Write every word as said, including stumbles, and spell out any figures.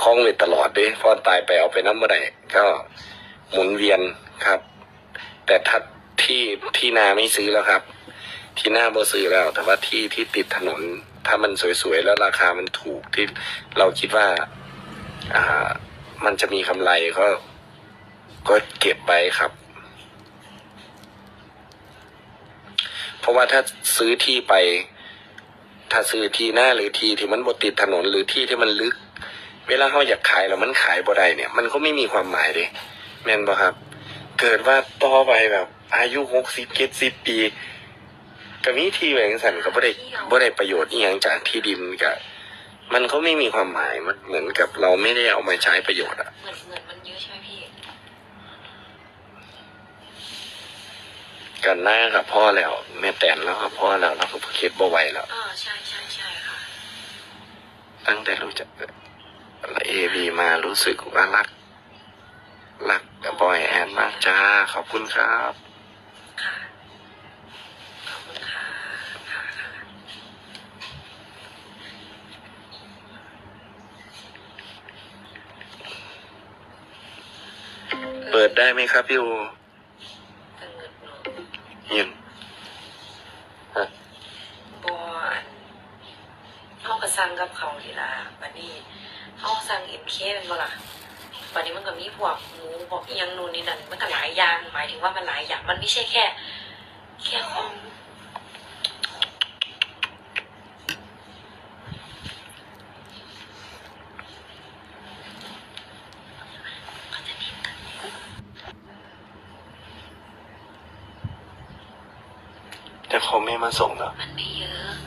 ล้องไว้ตลอดเด้พอตายไปเอาไปน้ำบ่ได้ก็หมุนเวียนครับ แต่ถ้าที่ที่นาไม่ซื้อแล้วครับ ที่นาบ่ซื้อแล้ว แต่ว่าที่ที่ติดถนนถ้ามันสวยๆแล้วราคามันถูกที่เราคิดว่าอ่ามันจะมีกำไรก็ก็เก็บไว้ครับ เพราะว่าถ้าซื้อที่ไปถ้าซื้อที่หน้าหรือที่ที่มันบติดถนนหรือที่ที่มันลึกเวลาเขาอยากขายแล้วมันขายบ่ได้เนี่ยมันก็ไม่มีความหมายเลยแม่นบ่ครับเกิดว่าต่อไปแบบอายุหกสิบเจ็ดสิบปีก็มีที่แหวงสันก็บ่ได้บ่ได้ประโยชน์อีหยังจากที่ดินก็มันก็ไม่มีความหมายมันเหมือนกับเราไม่ได้เอามาใช้ประโยชน์อะเหมือนเหมือนมันเยอะใช่ไหมพี่กันหน้ากับพ่อแล้วแม่แตนแล้วครับพ่อแล้วเราก็คิดบ่ไหวแล้วอ่าใช่ใช่ใช่ค่ะตั้งแต่รู้จักเอบีมารู้สึกว่ารักรักบอยแอนมากจ้าขอบคุณครับค่ะขอบคุณค่ะค่ะเปิดได้ไหมครับพี่อูยังฮะบอนห้องกระซังกับเขาทีละวันนี้ห้องสั่งเอ็มเคเป็นบ่ล่ะวันนี้มันก็มีพวกหมูพวกอีหยังนู่นนี่นั่นมันก็หลายอย่างหมายถึงว่ามันหลายอย่างมันไม่ใช่แค่แค่ของแต่เขาไม่มาส่งแล้วมันไม่เยอะ